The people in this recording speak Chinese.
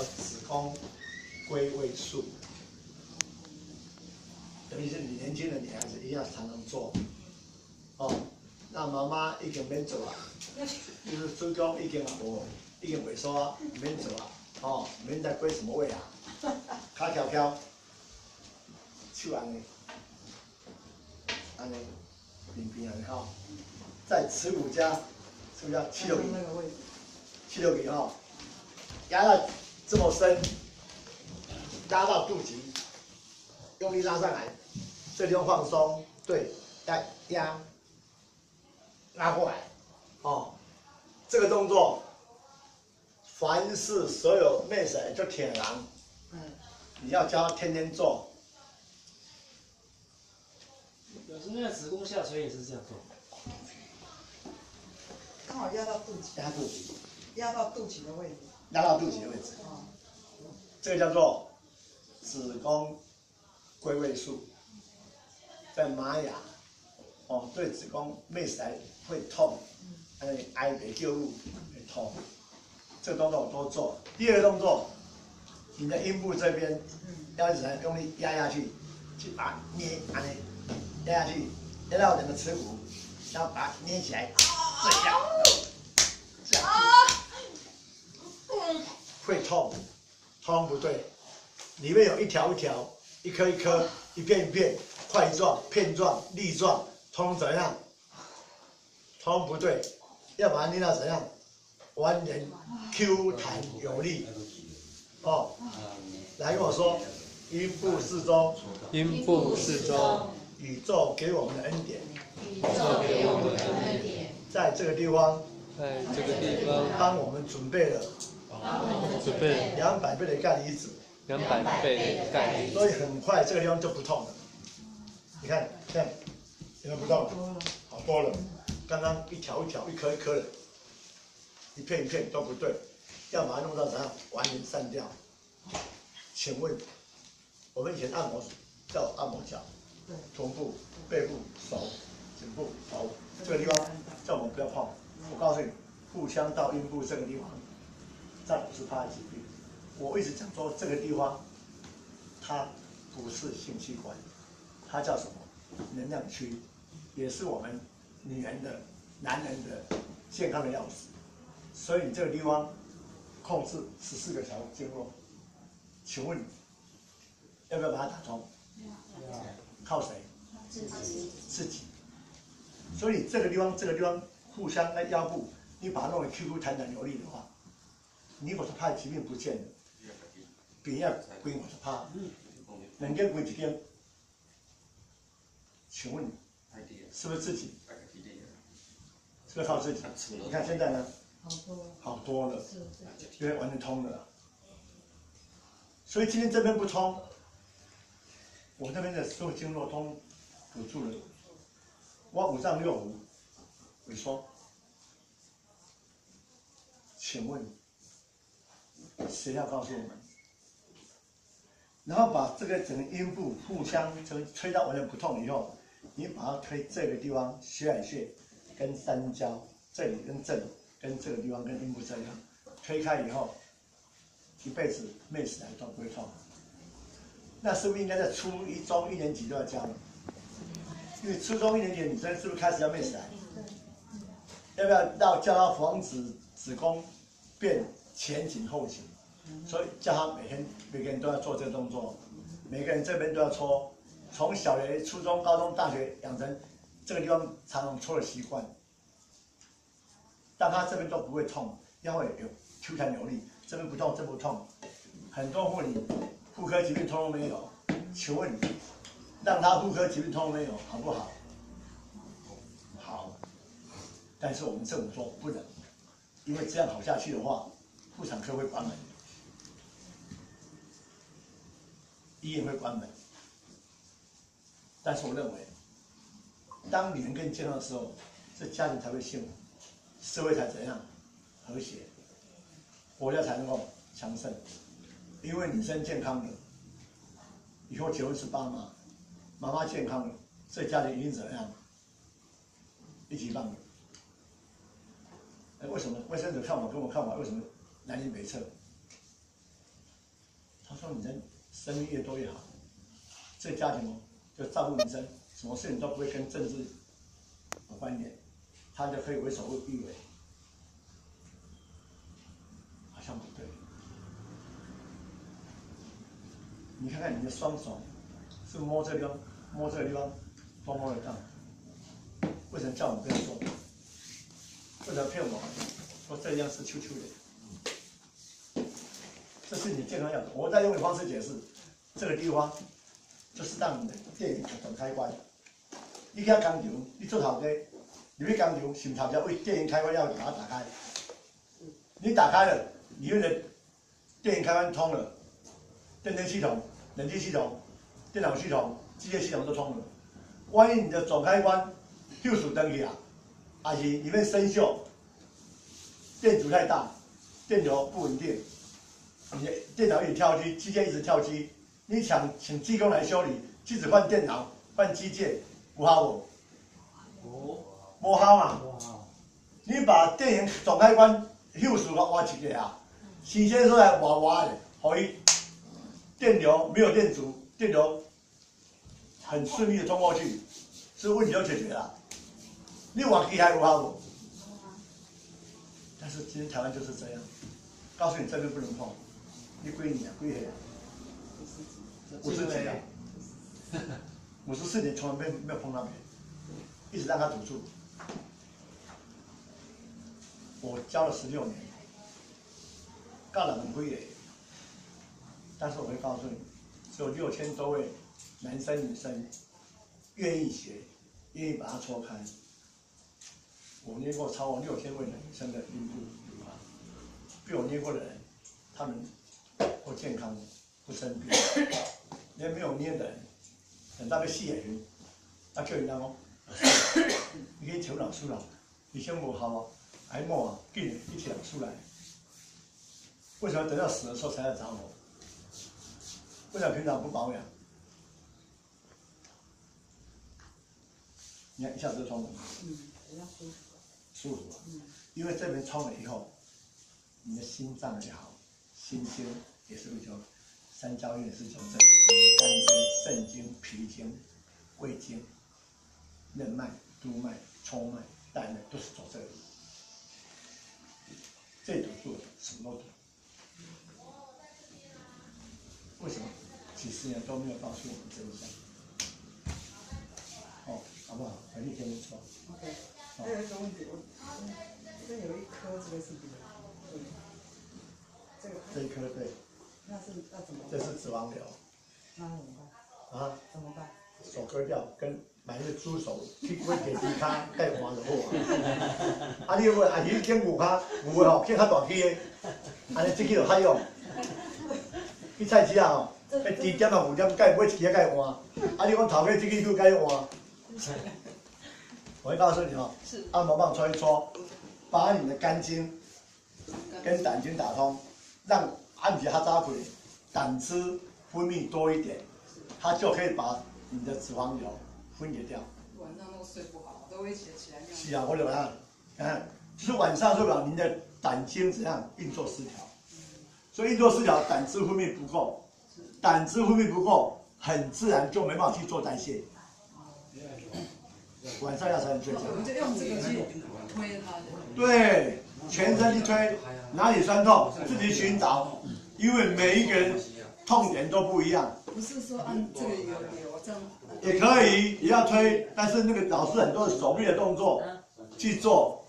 叫子宫归位术，等于是你年轻的女孩子一样常常做，哦，那妈妈已经免做啊，就是子宫已经萎缩啊，免做啊，哦，免再归什么位啊，卡翘翘，手安尼，安尼，平安哈，在耻骨夹七六厘哈，压到这么深，压到肚脐，用力拉上来，这地方放松，对，压，拉过来，哦，这个动作，凡是所有妹子就铁狼，你要教她天天做。 有时那个子宫下垂也是这样做， 刚好压到肚脐，压到肚脐的位置， 压到肚脐的位置。这个叫做子宫归位术，在玛雅，哦，对子宫妹子来会痛，挨没救入会痛。这个动作我多做。第二个动作，你的阴部这边要一直用力压下去，去把它捏，安尼压下去，压到整个耻骨，然后把它捏起来，这样，会痛，痛不对，里面有一条一条、一颗一颗、一片一片、块状、片状、粒状，通怎样？通不对，要把它捏到怎样？完全 Q 弹有力。哦，来跟我说，阴部适中， 阴部适中， 宇宙给我们的恩典， 宇宙给我们的恩典， 在这个地方， 在这个地方帮我们准备了准备 200倍的钙离子。 200倍的钙离子， 所以很快这个地方就不痛了。你看，这样有没有不痛了？好多了。刚刚一条一条、一颗一颗的，一片一片都不对，要把它弄到怎样完全散掉。请问，我们以前按摩叫按摩脚，臀部、背部、手、颈部、头这个地方，叫我们不要碰。我告诉你，腹腔到阴部这个地方，占50%的疾病。 我一直讲说这个地方，它不是性器官，它叫什么？能量区，也是我们女人的、男人的健康的钥匙。所以你这个地方控制14个条经络，请问要不要把它打通？靠谁？自己。所以这个地方互相在腰部，你把它弄得 QQ 弹弹有力的话，你50%的疾病不见了。 病要归50%，能跟归几天？请问是不是自己？是不是靠自己？你看现在呢？好多了，因为完全通了。所以今天这边不通，我这边的所有经络通堵住了，我5脏6腑萎缩。请问谁要告诉我们？ 然后把这个整个阴部腹腔吹到完全不痛以后，你把它推这个地方血海穴跟三焦，这里跟这里跟这个地方跟阴部这样推开以后，一辈子妹子来都不会痛。那是不是应该在初一中1年级就要教了？因为初中1年级的女生是不是开始要妹子来？要不要教她防止子宫变前倾后倾？ 所以叫他每个人都要做这个动作，每个人这边都要搓，从小学、初中、高中、大学养成这个地方常常搓的习惯。当他这边都不会痛，腰会有 Q 弹有力，这边不痛，这不痛。很多妇女妇科疾病通通没有，请问让他妇科疾病通通没有，好不好？好，但是我们政府说不能，因为这样好下去的话，妇产科会关门。 医院会关门，但是我认为，当女人更健康的时候，这家庭才会幸福，社会才怎样和谐，国家才能够强盛。因为女生健康了，以后结婚是爸妈，妈妈健康了，这家庭一定怎样一级棒的。为什么卫生者看法跟我看法为什么南辕北辙？ 诉你，人生命越多越好。这个家庭就照顾民生，什么事情都不会跟政治有关联，他就可以为所欲为。好像不对。你看看你的双手，是摸这个地方，摸这个地方，都摸得到。为什么叫我们不要做？为什么骗我？说这样是秋秋的，这是你健康要的。我再用个方式解释，这个地方就是让你的电源总开关。你去工厂，你做头家，你去工厂是头家为电源开关要把它打开。你打开了，里面的电源开关通了，电灯系统、冷气系统、电脑系统、机械系统都通了。万一你的总开关又数灯去啊，还是里面生锈，电阻太大，电流不稳定，你的电脑一直跳机，机械一直跳机，你想请技工来修理，即使换电脑、换机械，有效无？无效嘛。你把电源总开关又数个挖一个啊，新鲜出来挖的，可以电流没有电阻，电流很顺利的通过去，所以问题就解决了。你换机还有效无？但是今天台湾就是这样，告诉你这边不能碰，你几年啊？几岁啊？50几啊？54年从来没有碰那边，一直让他堵住。我教了16年，教了很贵的，但是我会告诉你，只有6000多位男生女生愿意学，愿意把它戳开。我捏过超过6000位女生的阴部乳房，被我捏过的人，他们不健康，不生病，连没有捏的人，等到被死的人，那叫人家讲，你去找老师啦，以前无效啊。癌末啊，病人一起来出来，为什么等到死的时候才来找我？为什么平常不保养？你看一下子就冲了， 比较舒服。 舒服啊，因为这边冲了以后，你的心脏也好，心经也是会纠，三焦经也是纠正，肝经、肾经、脾经、胃经、任脉、督脉、冲脉、带脉都是走这里。这堵住了，什么都堵。为什么几十年都没有告诉我们真相？哦，好不好？反正天天说。 OK， 还有一个问题，我这边有一颗，这个是什么？ 这一颗对。 那是要怎么？ 这是脂肪瘤。 那怎么办？ 啊？ 怎么办？ 手割掉，跟买那个猪手去买地猪骹盖换就好啊。啊，你要啊，你捡牛骹，牛的吼捡较大只的，安尼这个就较用。去菜市啊吼，迄猪点啊5点盖买一支盖换，啊你讲头家这个就盖换。我会告诉你哦，按摩棒搓一搓，把你的肝经跟胆经打通，让按起它扎腿，胆汁分泌多一点，它就可以把你的脂肪瘤分解掉。 晚上都睡不好，都会起来尿。 是啊，我就看，看，就是晚上睡不好，您的胆经怎样运作失调，所以运作失调，胆汁分泌不够，胆汁分泌不够，很自然就没办法去做代谢。晚上要才能睡觉。 我们就用这个去推它的。 对，全身去推，哪里酸痛自己寻找，因为每一个人痛点都不一样。 不是说按这个有这样。 也可以，也要推，但是那个老师很多手臂的动作去做，